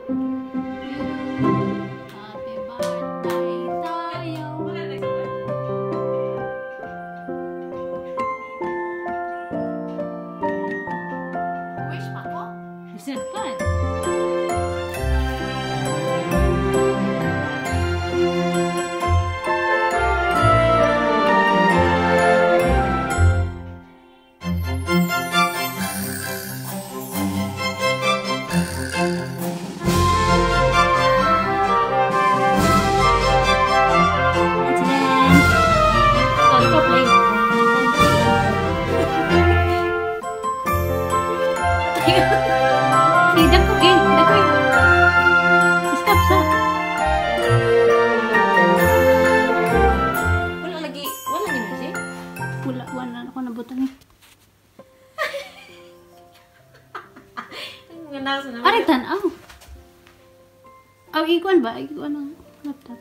Happy birthday tayo. Wish pa ko? Deserve ka. Ari tanaw. Aw ikuan ba? Ikuan ang laptop.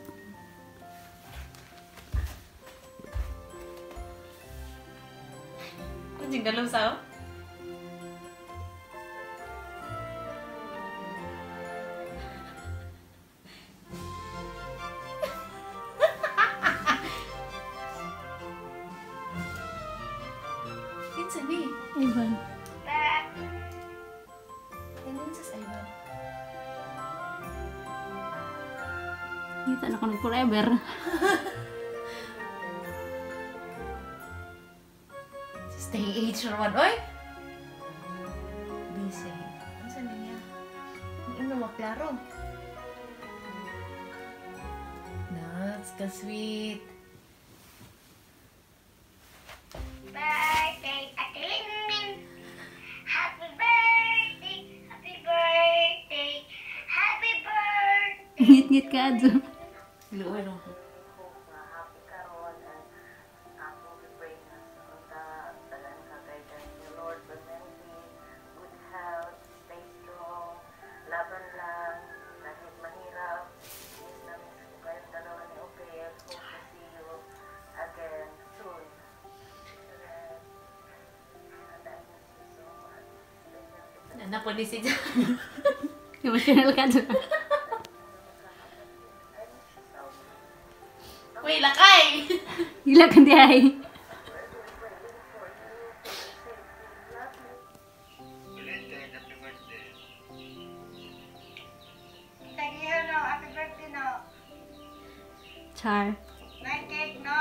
Ano yung dalawang sao? Kinsa ni? Ivan. Kita na ko ng forever. Stay age naman, oy! Busy. Ano sa niya? Hindi mo maklaro. That's ka-sweet. Birthday, Ate Lingling. Happy birthday, happy birthday, happy birthday. Ngit-ngit ka adyo. Luoy lang ko. Anak ko di si Jan. Emotional ka adyo. Uy, lakay! Gila kan di ay. Thank you, no. Happy birthday, no. Char. My cake, no.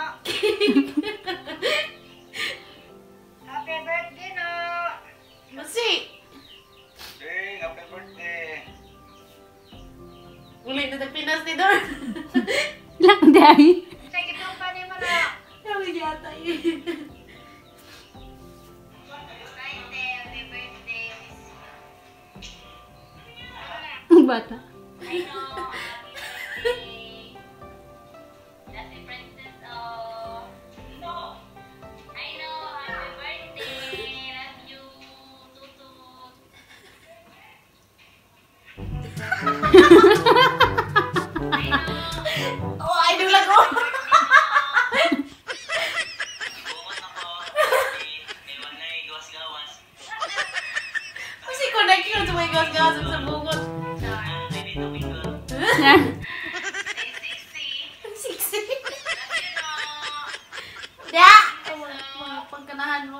Happy birthday, no. Masi! Hey, happy birthday! Ulit na Pinas ni Dor. Gila kan di ay. Sa gitong pa ni mo, no. Sabi yata yun. Happy birthday. Ang bata. I know, happy birthday. Happy princess, oh. No. I know, happy birthday. Love you, Tutut. I know. Oh, idol ako! Kasi connect yun sa may gawas-gawas sa bungot. Yan. Ang sexy. Da! Mga pagkanahan mo.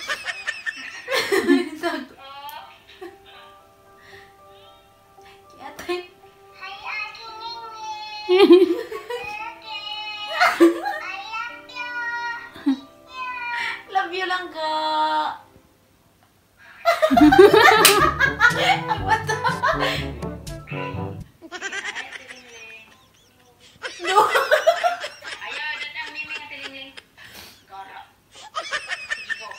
Kaya tayo. Hi, Ate Ningning. I love you. Love you lang ka. Ang bata. No. Ayaw, datang Ningning, Ate Ningning. Gara. Sige, go.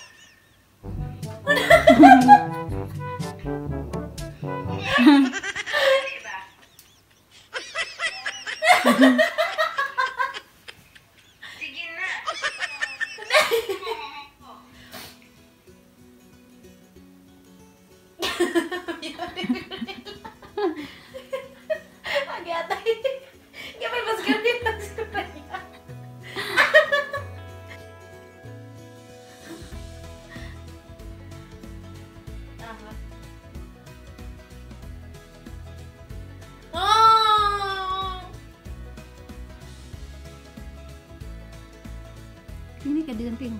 Diba? ka din ping.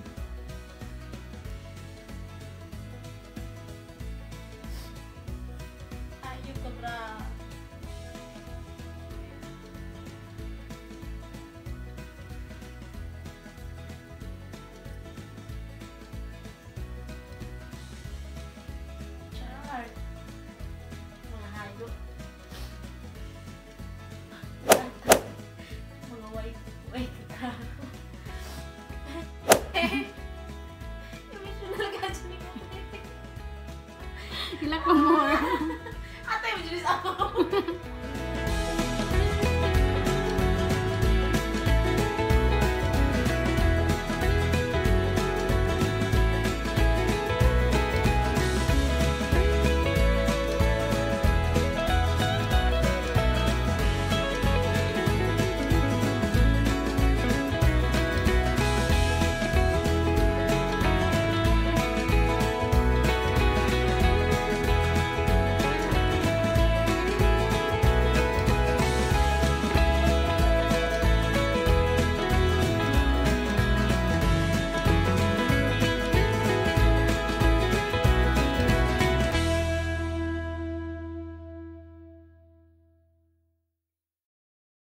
Ayup ka, bra. Char. Mga hayop. Mga white ka. Emotional ka dyan ni Ate. Hilak pa more. Ate, mo dyan ako.